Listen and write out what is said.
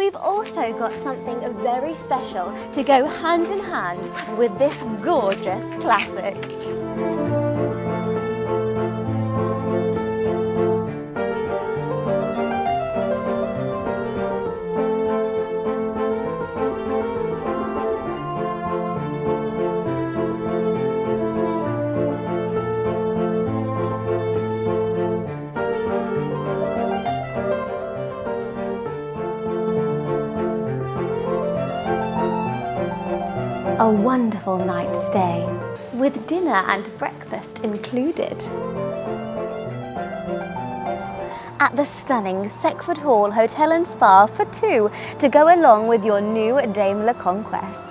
We've also got something very special to go hand in hand with this gorgeous classic. A wonderful night's stay, with dinner and breakfast included. At the stunning Seckford Hall Hotel and Spa for two to go along with your new Daimler Conquest.